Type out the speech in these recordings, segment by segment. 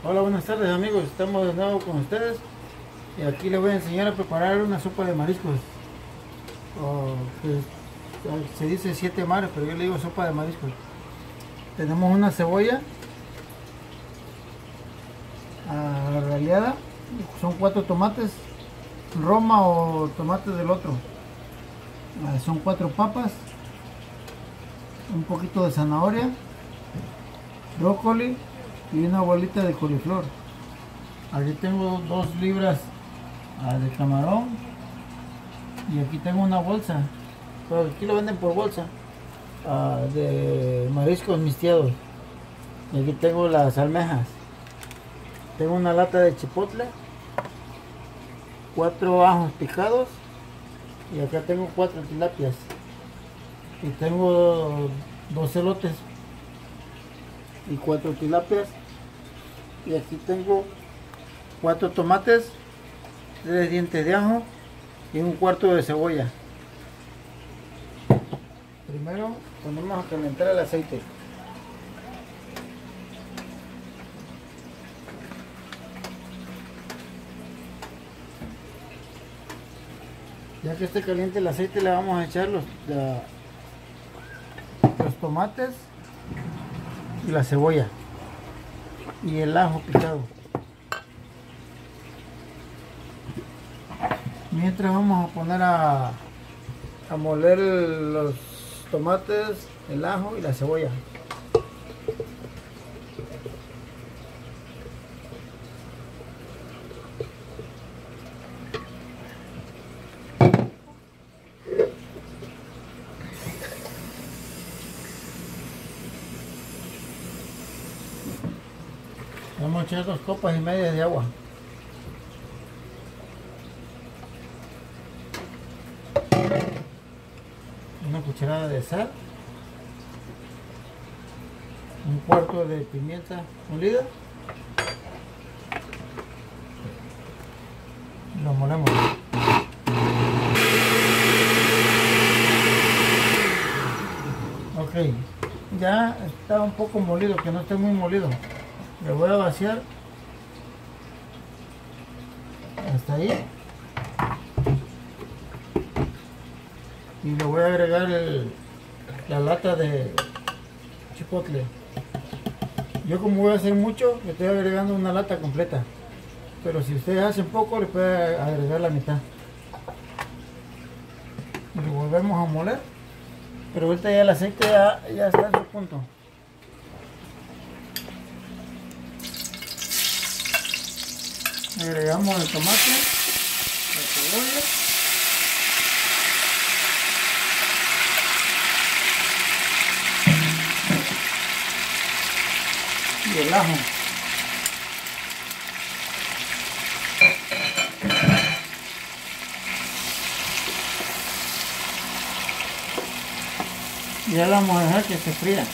Hola, buenas tardes amigos, estamos de nuevo con ustedes y aquí les voy a enseñar a preparar una sopa de mariscos, o que se dice siete mares, pero yo le digo sopa de mariscos. Tenemos una cebolla rallada, son 4 tomates Roma o tomates del otro, son 4 papas, un poquito de zanahoria, brócoli y una bolita de coliflor. Aquí tengo 2 libras de camarón y aquí tengo una bolsa, pero aquí lo venden por bolsa, de mariscos misteados. Y aquí tengo las almejas, tengo una lata de chipotle, 4 ajos picados y acá tengo 4 tilapias y tengo 2 elotes y 4 tilapias. Y aquí tengo 4 tomates, 3 dientes de ajo y un cuarto de cebolla. Primero ponemos a calentar el aceite. Ya que esté caliente el aceite, le vamos a echar los tomates y la cebolla y el ajo picado. Mientras vamos a poner a moler los tomates, el ajo y la cebolla. Vamos a echar 2 copas y media de agua. Una cucharada de sal, un cuarto de pimienta molida, y lo molemos. Ok, ya está un poco molido, que no esté muy molido. Le voy a vaciar hasta ahí y le voy a agregar la lata de chipotle. Yo, como voy a hacer mucho, le estoy agregando una lata completa, pero si ustedes hacen poco, le pueden agregar la mitad. Y lo volvemos a moler, pero ahorita ya el aceite ya está en su punto. Agregamos el tomate, la cebolla y el ajo. Y ya la vamos a dejar que se fría.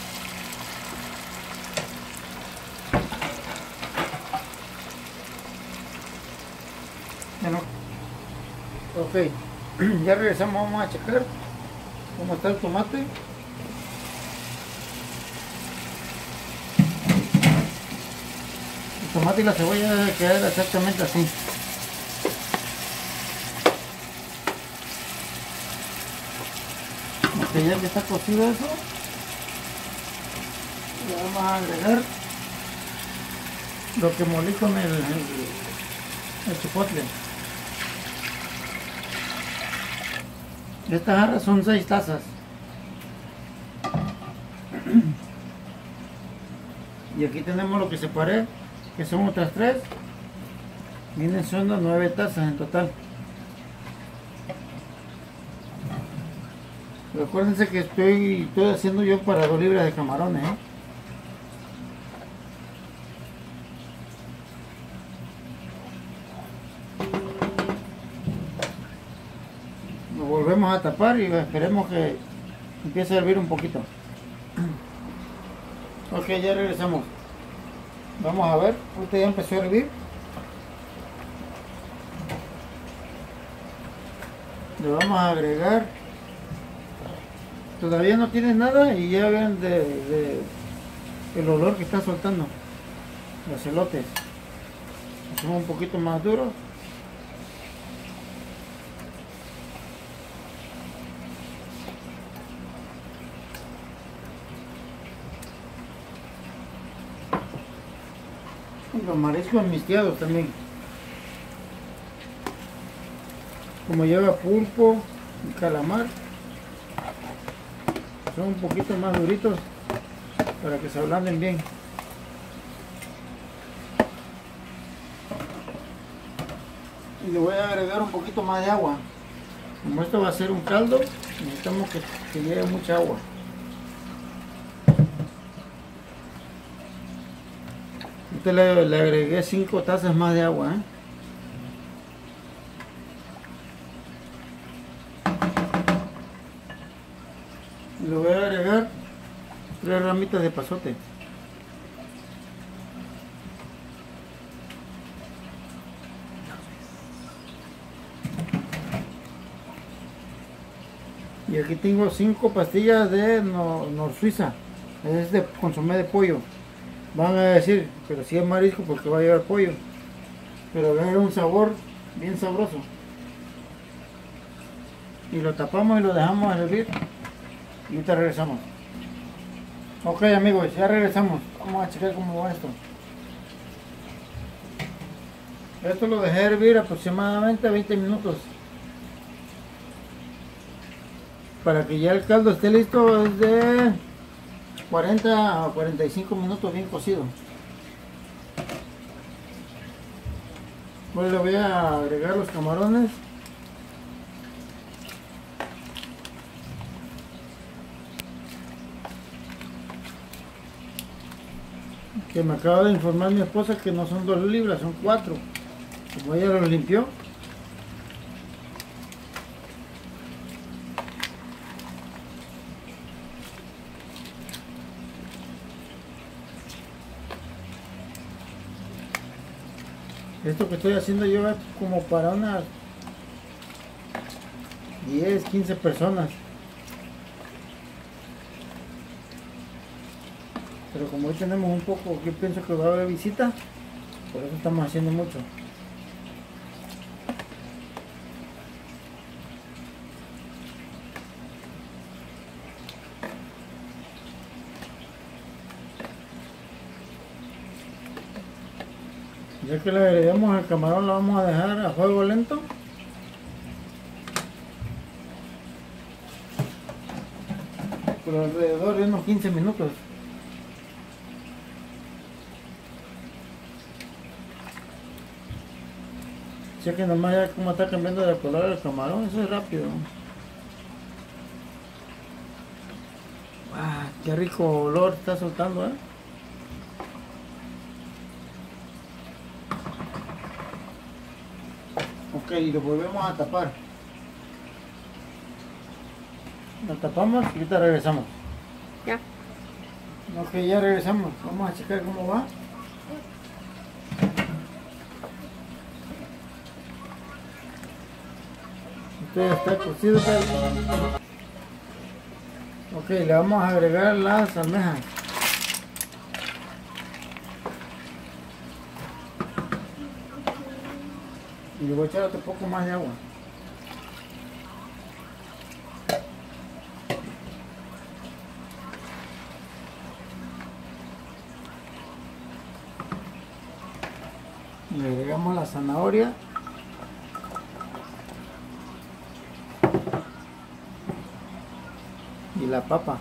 Ok, ya regresamos, vamos a checar cómo está el tomate. El tomate y la cebolla debe quedar exactamente así. Ok, ya que está cocido eso, le vamos a agregar lo que molí con el chipotle. Esta jarra son 6 tazas. Y aquí tenemos lo que separé, que son otras 3. Vienen siendo 9 tazas en total. Recuérdense que estoy haciendo yo para 2 libras de camarones, ¿eh? Lo volvemos a tapar y esperemos que empiece a hervir un poquito. Ok, ya regresamos. Vamos a ver, usted ya empezó a hervir. Le vamos a agregar, todavía no tiene nada y ya ven el olor que está soltando. los elotes. Son un poquito más duros. Y los mariscos misteados también. Como lleva pulpo y calamar, son un poquito más duritos para que se ablanden bien. Y le voy a agregar un poquito más de agua. Como esto va a ser un caldo, necesitamos que lleve mucha agua. Le agregué 5 tazas más de agua, ¿eh? Le voy a agregar 3 ramitas de pasote. Y aquí tengo 5 pastillas de Nor Suiza. Es de consomé de pollo. Van a decir, pero si es marisco porque va a llevar pollo. Pero va a dar un sabor bien sabroso. Y lo tapamos y lo dejamos a hervir. Y ahorita regresamos. Ok amigos, ya regresamos. Vamos a checar cómo va esto. Esto lo dejé hervir aproximadamente 20 minutos. Para que ya el caldo esté listo es de 40 a 45 minutos bien cocido. Ahora le voy a agregar los camarones. Que me acaba de informar mi esposa que no son 2 libras, son 4. Como ella los limpió. Esto que estoy haciendo yo es como para unas 10, 15 personas. Pero como hoy tenemos un poco, yo pienso que va a haber visita, por eso estamos haciendo mucho. Ya que le agregamos al camarón, lo vamos a dejar a fuego lento. Por alrededor de unos 15 minutos. Chequen nomás ya cómo está cambiando de color el camarón, eso es rápido. ¡Ah, qué rico olor está soltando, eh! Ok, y lo volvemos a tapar. Lo tapamos y ahorita regresamos. Ya. Ok, ya regresamos. Vamos a checar cómo va. Esto ya está cocido. Ok, le vamos a agregar las almejas. Y le voy a echar otro poco más de agua. Le agregamos la zanahoria. Y la papa.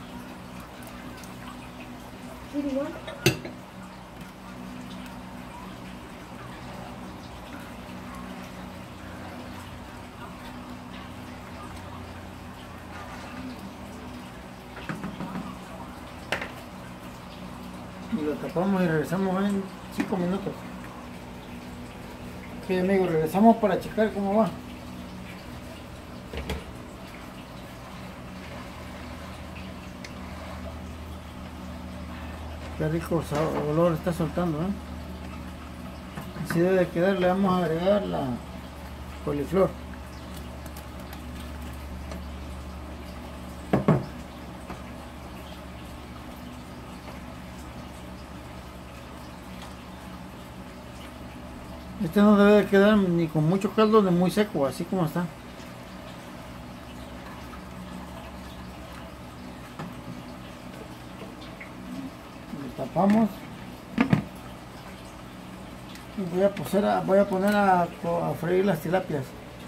Y lo tapamos y regresamos en 5 minutos. Ok amigos, regresamos para checar cómo va. Qué rico olor está soltando, ¿eh? Así debe de quedar. Le vamos a agregar la coliflor. Este no debe de quedar ni con mucho caldo ni muy seco, así como está. Lo tapamos. Y voy a poner a freír las tilapias.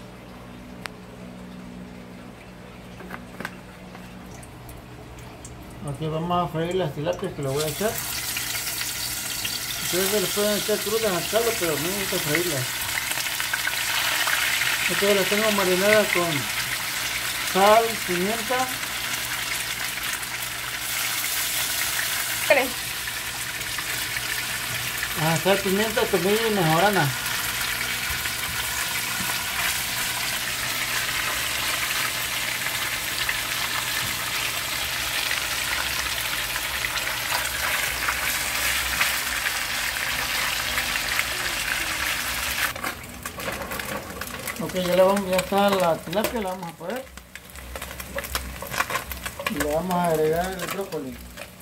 Ok, vamos a freír las tilapias que le voy a echar. Ustedes se les pueden echar crudas al caldo, pero a mí me gusta freírlas. Estas las tengo marinadas con sal, pimienta. Sal, pimienta, tomillo y mejorana. Ok, ya está la tilapia, la vamos a poner. Y le vamos a agregar el brócoli.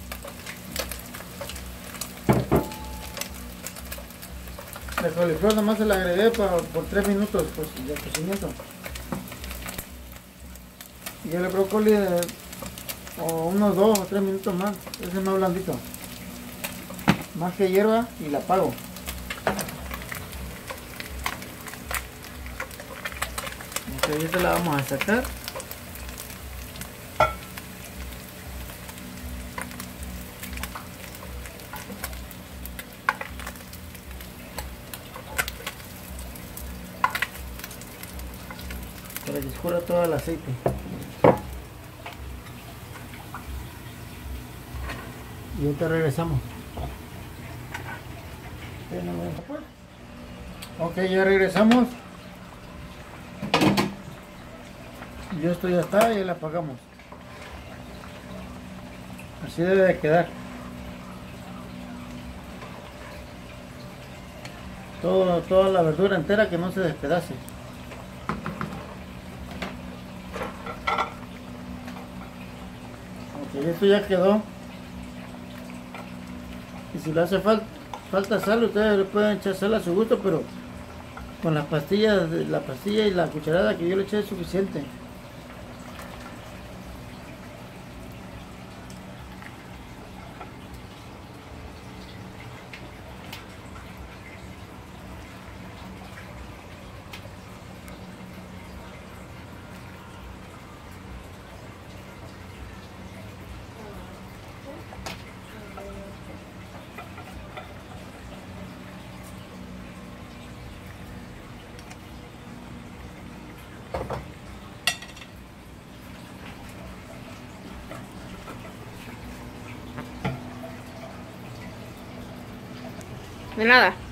El coliflor nomás se la agregué por 3 minutos pues, de cocimiento. Y el brócoli o unos 2 o 3 minutos más. Ese es más blandito. Más que hierba y la apago. Ok, esta la vamos a sacar. Para que escurra todo el aceite. Y ahorita regresamos. Ok, ya regresamos. Y esto ya está, ya la apagamos. Así debe de quedar. Toda la verdura entera, que no se despedace. Ok, esto ya quedó. Y si le hace falta sal, ustedes le pueden echar sal a su gusto, pero con la pastilla y la cucharada que yo le eché es suficiente. De nada.